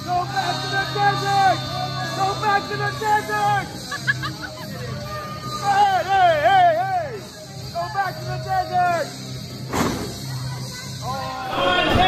Go back to the desert! Go back to the desert! Hey, hey, hey, hey! Go back to the desert! Oh.